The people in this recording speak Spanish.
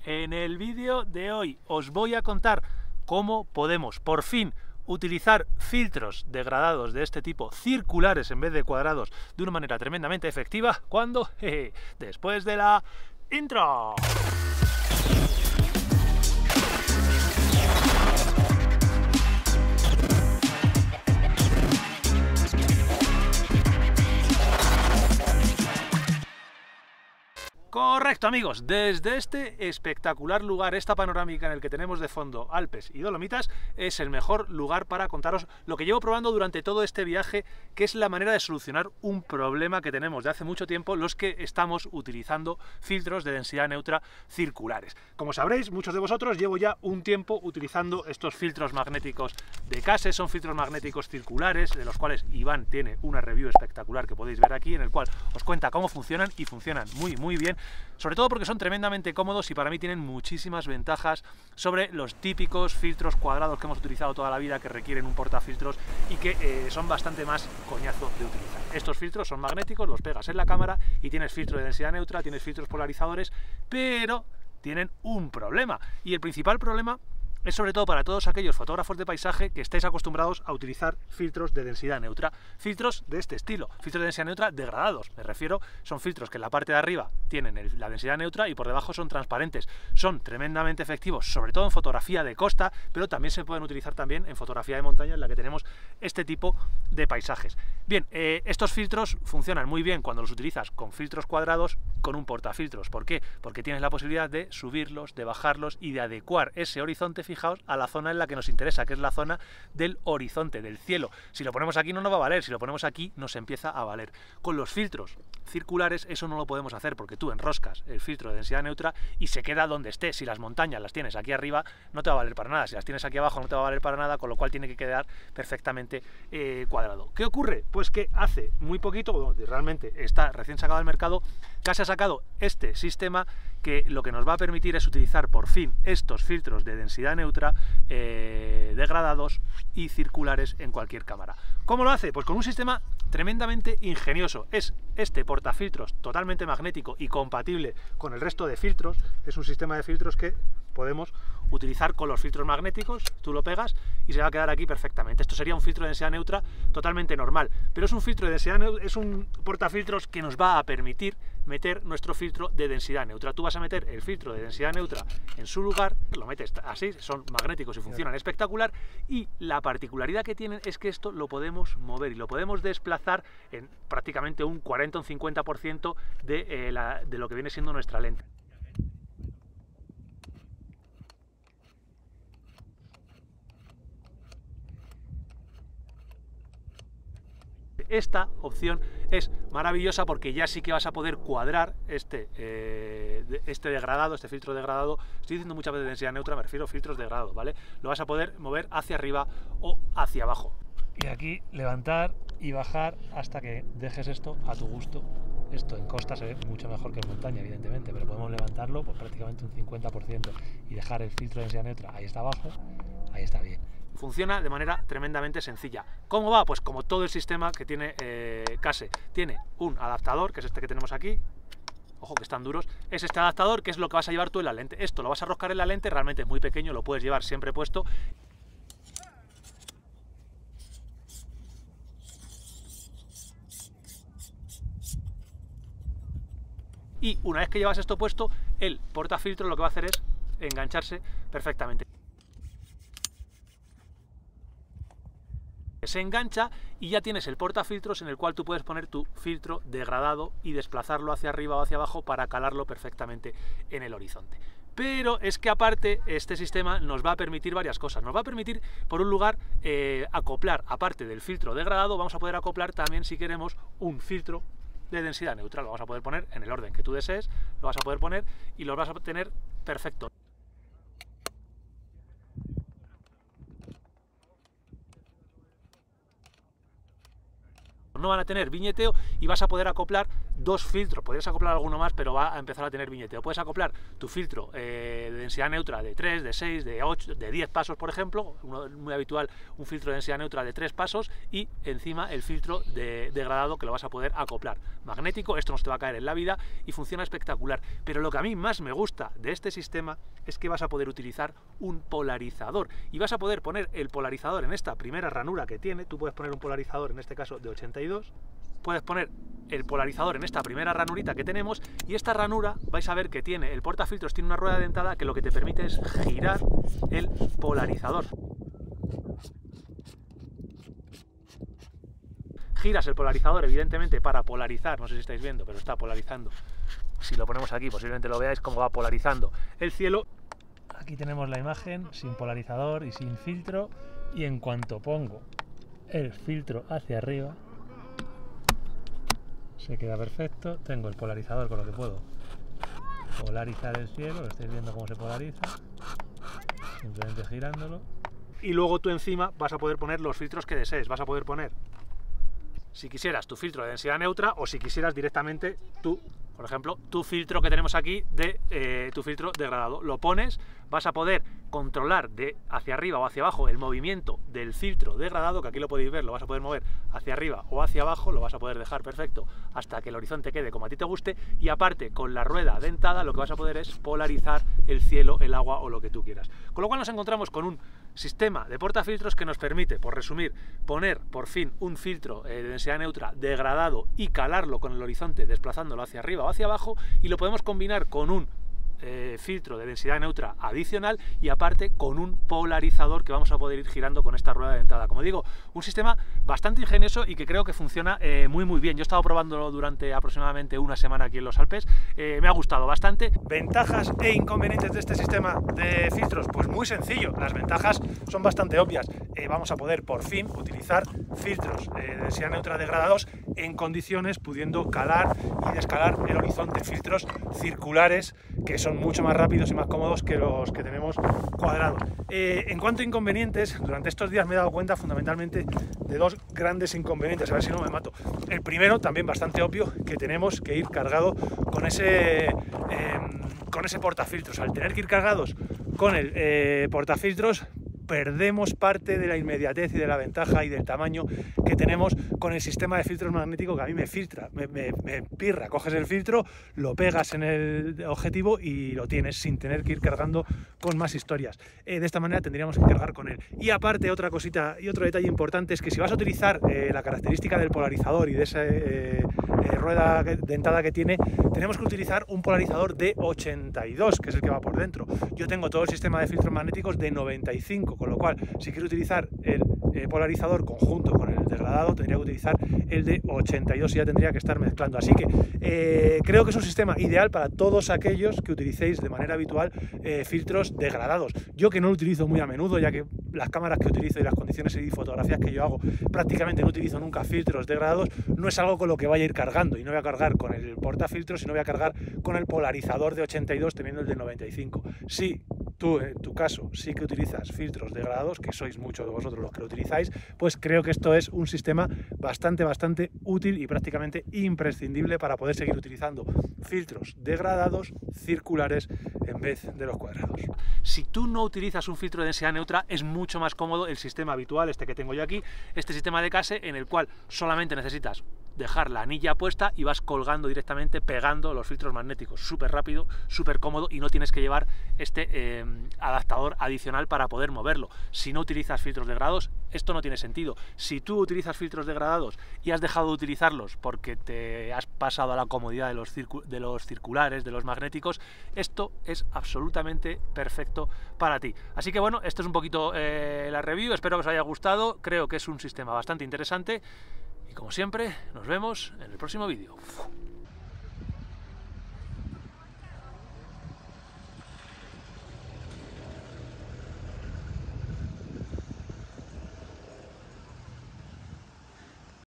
En el vídeo de hoy os voy a contar cómo podemos por fin utilizar filtros degradados de este tipo, circulares en vez de cuadrados, de una manera tremendamente efectiva, cuando, después de la intro. Correcto, amigos, desde este espectacular lugar, esta panorámica en el que tenemos de fondo Alpes y Dolomitas, es el mejor lugar para contaros lo que llevo probando durante todo este viaje, que es la manera de solucionar un problema que tenemos de hace mucho tiempo los que estamos utilizando filtros de densidad neutra circulares. Como sabréis, muchos de vosotros, llevo ya un tiempo utilizando estos filtros magnéticos de Case. Son filtros magnéticos circulares, de los cuales Iván tiene una review espectacular que podéis ver aquí, en el cual os cuenta cómo funcionan, y funcionan muy bien. Sobre todo porque son tremendamente cómodos y para mí tienen muchísimas ventajas sobre los típicos filtros cuadrados que hemos utilizado toda la vida, que requieren un portafiltros y que son bastante más coñazo de utilizar. Estos filtros son magnéticos, los pegas en la cámara y tienes filtro de densidad neutra, tienes filtros polarizadores, pero tienen un problema, y el principal problema es sobre todo para todos aquellos fotógrafos de paisaje que estáis acostumbrados a utilizar filtros de densidad neutra, filtros de este estilo, filtros de densidad neutra degradados, me refiero, son filtros que en la parte de arriba tienen la densidad neutra y por debajo son transparentes. Son tremendamente efectivos, sobre todo en fotografía de costa, pero también se pueden utilizar también en fotografía de montaña, en la que tenemos este tipo de paisajes. Bien, estos filtros funcionan muy bien cuando los utilizas con filtros cuadrados con un portafiltros. ¿Por qué? Porque tienes la posibilidad de subirlos, de bajarlos y de adecuar ese horizonte, fijaos, a la zona en la que nos interesa, que es la zona del horizonte, del cielo. Si lo ponemos aquí no nos va a valer, si lo ponemos aquí nos empieza a valer. Con los filtros circulares eso no lo podemos hacer, porque tú enroscas el filtro de densidad neutra y se queda donde esté. Si las montañas las tienes aquí arriba no te va a valer para nada, si las tienes aquí abajo no te va a valer para nada, con lo cual tiene que quedar perfectamente cuadrado. ¿Qué ocurre? Pues que hace muy poquito, bueno, realmente está recién sacado al mercado, Case ha sacado este sistema que lo que nos va a permitir es utilizar por fin estos filtros de densidad neutra degradados y circulares en cualquier cámara. ¿Cómo lo hace? Pues con un sistema tremendamente ingenioso. Es este portafiltros totalmente magnético y compatible con el resto de filtros. Es un sistema de filtros que podemos utilizar con los filtros magnéticos. Tú lo pegas y se va a quedar aquí perfectamente. Esto sería un filtro de densidad neutra totalmente normal, pero es un filtro de densidad neutra, es un portafiltros que nos va a permitir meter nuestro filtro de densidad neutra. Tú vas a meter el filtro de densidad neutra en su lugar, lo metes así, son magnéticos y funcionan espectacular, y la particularidad que tienen es que esto lo podemos mover y lo podemos desplazar en prácticamente un 40 o un 50% de lo que viene siendo nuestra lente. Esta opción es maravillosa porque ya sí que vas a poder cuadrar este degradado, este filtro degradado. Estoy diciendo muchas veces densidad neutra, me refiero a filtros degradados, ¿vale? Lo vas a poder mover hacia arriba o hacia abajo. Y aquí levantar y bajar hasta que dejes esto a tu gusto. Esto en costa se ve mucho mejor que en montaña, evidentemente, pero podemos levantarlo pues prácticamente un 50% y dejar el filtro de densidad neutra ahí está abajo, ahí está bien. Funciona de manera tremendamente sencilla. ¿Cómo va? Pues como todo el sistema que tiene Case. Tiene un adaptador, que es este que tenemos aquí. Ojo que están duros. Es este adaptador que es lo que vas a llevar tú en la lente. Esto lo vas a roscar en la lente, realmente es muy pequeño, lo puedes llevar siempre puesto. Y una vez que llevas esto puesto, el portafiltro lo que va a hacer es engancharse perfectamente. Se engancha y ya tienes el portafiltros en el cual tú puedes poner tu filtro degradado y desplazarlo hacia arriba o hacia abajo para calarlo perfectamente en el horizonte. Pero es que aparte este sistema nos va a permitir varias cosas. Nos va a permitir, por un lugar, acoplar, aparte del filtro degradado, vamos a poder acoplar también, si queremos, un filtro de densidad neutra. Lo vas a poder poner en el orden que tú desees, lo vas a poder poner y lo vas a tener perfecto. No van a tener viñeteo y vas a poder acoplar 2 filtros, podrías acoplar alguno más, pero va a empezar a tener viñeteo. Puedes acoplar tu filtro de densidad neutra de 3, de 6, de 8, de 10 pasos, por ejemplo, muy habitual, un filtro de densidad neutra de 3 pasos, y encima el filtro de degradado, que lo vas a poder acoplar. Magnético, esto no se te va a caer en la vida y funciona espectacular. Pero lo que a mí más me gusta de este sistema es que vas a poder utilizar un polarizador, y vas a poder poner el polarizador en esta primera ranura que tiene. Tú puedes poner un polarizador, en este caso de 82, puedes poner el polarizador en esta primera ranurita que tenemos, y esta ranura vais a ver que tiene, el portafiltros tiene una rueda dentada que lo que te permite es girar el polarizador. Giras el polarizador, evidentemente, para polarizar, no sé si estáis viendo, pero está polarizando. Si lo ponemos aquí, posiblemente lo veáis cómo va polarizando el cielo. Aquí tenemos la imagen sin polarizador y sin filtro, y en cuanto pongo el filtro hacia arriba, se queda perfecto. Tengo el polarizador con lo que puedo polarizar el cielo, lo estáis viendo cómo se polariza, simplemente girándolo. Y luego tú encima vas a poder poner los filtros que desees. Vas a poder poner, si quisieras, tu filtro de densidad neutra, o si quisieras directamente por ejemplo, tu filtro que tenemos aquí, tu filtro degradado. Lo pones, vas a poder controlar de hacia arriba o hacia abajo el movimiento del filtro degradado, que aquí lo podéis ver, lo vas a poder mover hacia arriba o hacia abajo, lo vas a poder dejar perfecto hasta que el horizonte quede como a ti te guste, y aparte con la rueda dentada lo que vas a poder es polarizar el cielo, el agua o lo que tú quieras. Con lo cual nos encontramos con un sistema de portafiltros que nos permite, por resumir, poner por fin un filtro de densidad neutra degradado y calarlo con el horizonte desplazándolo hacia arriba o hacia abajo, y lo podemos combinar con un filtro de densidad neutra adicional, y aparte con un polarizador que vamos a poder ir girando con esta rueda dentada. Como digo, un sistema bastante ingenioso y que creo que funciona muy bien. Yo he estado probándolo durante aproximadamente una semana aquí en los Alpes, me ha gustado bastante. Ventajas e inconvenientes de este sistema de filtros, pues muy sencillo. Las ventajas son bastante obvias. Vamos a poder por fin utilizar filtros de densidad neutra degradados en condiciones, pudiendo calar y descalar el horizonte. Filtros circulares que son mucho más rápidos y más cómodos que los que tenemos cuadrados. En cuanto a inconvenientes, durante estos días me he dado cuenta fundamentalmente de 2 grandes inconvenientes, a ver si no me mato. El primero, también bastante obvio, que tenemos que ir cargado con ese portafiltros. Al tener que ir cargados con el portafiltros, perdemos parte de la inmediatez y de la ventaja y del tamaño que tenemos con el sistema de filtros magnético, que a mí me filtra, me pirra. Coges el filtro, lo pegas en el objetivo y lo tienes sin tener que ir cargando con más historias. De esta manera tendríamos que cargar con él. Y aparte, otra cosita y otro detalle importante es que si vas a utilizar la característica del polarizador y de esa rueda dentada que tiene, tenemos que utilizar un polarizador de 82, que es el que va por dentro. Yo tengo todo el sistema de filtros magnéticos de 95, con lo cual, si quiero utilizar el polarizador conjunto con el degradado, tendría que utilizar el de 82 y ya tendría que estar mezclando. Así que creo que es un sistema ideal para todos aquellos que utilicéis de manera habitual filtros degradados. Yo, que no lo utilizo muy a menudo, ya que las cámaras que utilizo y las condiciones y fotografías que yo hago, prácticamente no utilizo nunca filtros degradados, no es algo con lo que vaya a ir cargando, y no voy a cargar con el portafiltros, sino voy a cargar con el polarizador de 82 teniendo el de 95. Si tú, en tu caso, sí que utilizas filtros degradados, que sois muchos de vosotros los que lo utilizáis, pues creo que esto es un sistema bastante útil y prácticamente imprescindible para poder seguir utilizando filtros degradados circulares en vez de los cuadrados. Si tú no utilizas un filtro de densidad neutra, es mucho más cómodo el sistema habitual, este que tengo yo aquí, este sistema de case, en el cual solamente necesitas dejar la anilla puesta y vas colgando directamente, pegando los filtros magnéticos. Súper rápido, súper cómodo, y no tienes que llevar este adaptador adicional para poder moverlo. Si no utilizas filtros degradados, esto no tiene sentido. Si tú utilizas filtros degradados y has dejado de utilizarlos porque te has pasado a la comodidad de los circulares, de los magnéticos, esto es absolutamente perfecto para ti. Así que bueno, esto es un poquito la review, espero que os haya gustado. Creo que es un sistema bastante interesante. Y como siempre, nos vemos en el próximo vídeo.